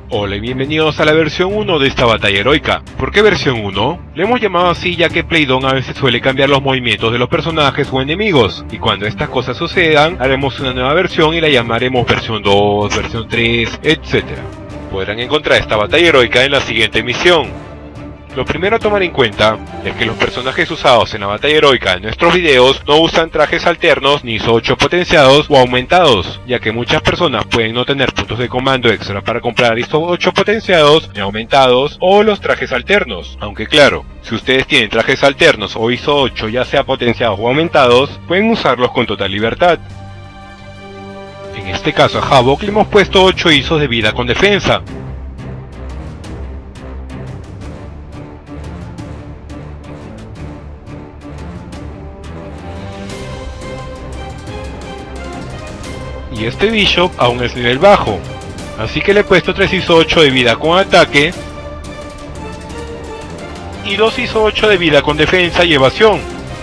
Hola y bienvenidos a la versión 1 de esta batalla heroica. ¿Por qué versión 1? Le hemos llamado así ya que Playdom a veces suele cambiar los movimientos de los personajes o enemigos, y cuando estas cosas sucedan, haremos una nueva versión y la llamaremos versión 2, versión 3, etc. Podrán encontrar esta batalla heroica en la siguiente misión. Lo primero a tomar en cuenta es que los personajes usados en la batalla heroica en nuestros videos no usan trajes alternos ni ISO 8 potenciados o aumentados, ya que muchas personas pueden no tener puntos de comando extra para comprar ISO 8 potenciados ni aumentados o los trajes alternos. Aunque claro, si ustedes tienen trajes alternos o ISO 8 ya sea potenciados o aumentados, pueden usarlos con total libertad. En este caso a Havok le hemos puesto 8 ISOs de vida con defensa. Y este Bishop aún es nivel bajo, así que le he puesto 3 ISO 8 de vida con ataque y 2 ISO 8 de vida con defensa y evasión.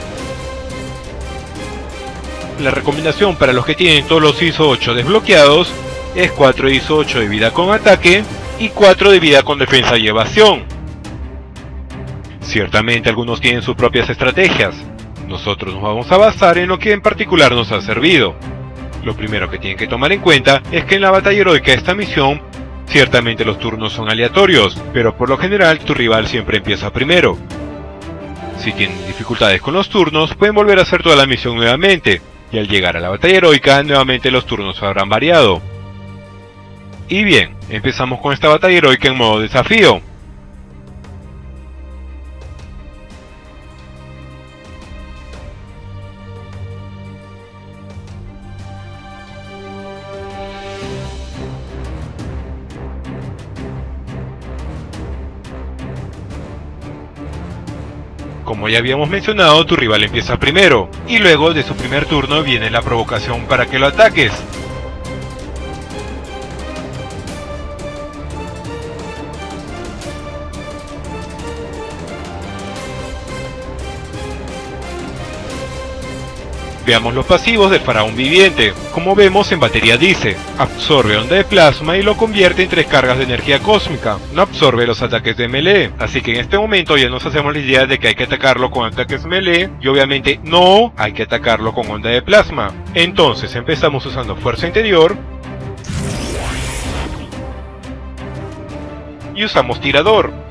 La recomendación para los que tienen todos los ISO 8 desbloqueados es 4 ISO 8 de vida con ataque y 4 de vida con defensa y evasión. Ciertamente algunos tienen sus propias estrategias, nosotros nos vamos a basar en lo que en particular nos ha servido. Lo primero que tienen que tomar en cuenta es que en la batalla heroica de esta misión, ciertamente los turnos son aleatorios, pero por lo general tu rival siempre empieza primero. Si tienen dificultades con los turnos, pueden volver a hacer toda la misión nuevamente, y al llegar a la batalla heroica, nuevamente los turnos habrán variado. Y bien, empezamos con esta batalla heroica en modo desafío. Como ya habíamos mencionado, tu rival empieza primero, y luego de su primer turno viene la provocación para que lo ataques. Veamos los pasivos del faraón viviente. Como vemos en batería dice, absorbe onda de plasma y lo convierte en 3 cargas de energía cósmica. No absorbe los ataques de melee, así que en este momento ya nos hacemos la idea de que hay que atacarlo con ataques melee y obviamente no hay que atacarlo con onda de plasma. Entonces empezamos usando fuerza interior y usamos tirador.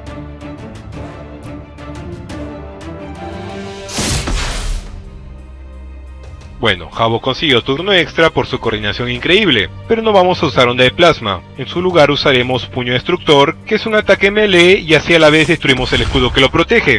Bueno, Havok consiguió turno extra por su coordinación increíble, pero no vamos a usar onda de plasma. En su lugar usaremos puño destructor, que es un ataque melee y así a la vez destruimos el escudo que lo protege.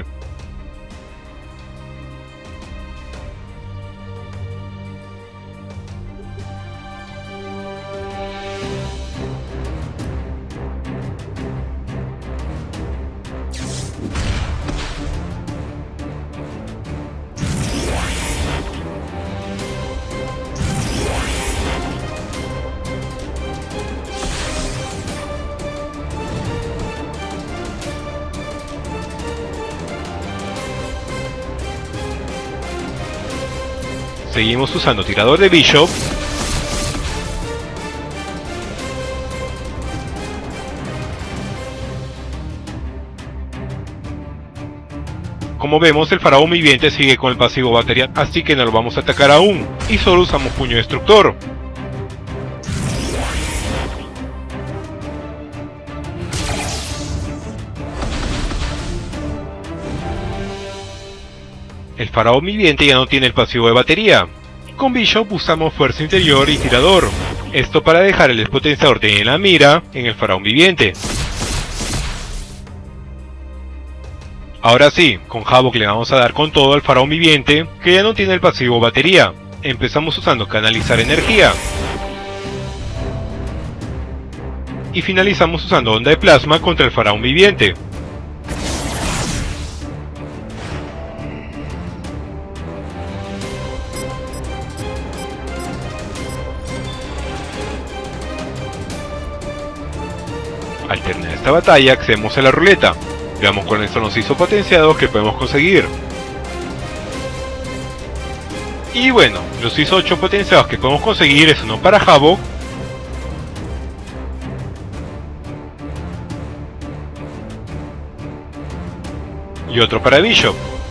Seguimos usando tirador de Bishop. Como vemos, el faraón viviente sigue con el pasivo batería, así que no lo vamos a atacar aún, y solo usamos puño destructor. El faraón viviente ya no tiene el pasivo de batería. Con Bishop usamos fuerza interior y tirador. Esto para dejar el despotenciador en la mira en el faraón viviente. Ahora sí, con Havok le vamos a dar con todo al faraón viviente, que ya no tiene el pasivo batería. Empezamos usando canalizar energía. Y finalizamos usando onda de plasma contra el faraón viviente. Al terminar esta batalla accedemos a la ruleta. Veamos cuáles son los ISO potenciados que podemos conseguir. Y bueno, los ISO 8 potenciados que podemos conseguir es uno para Havok, y otro para Bishop.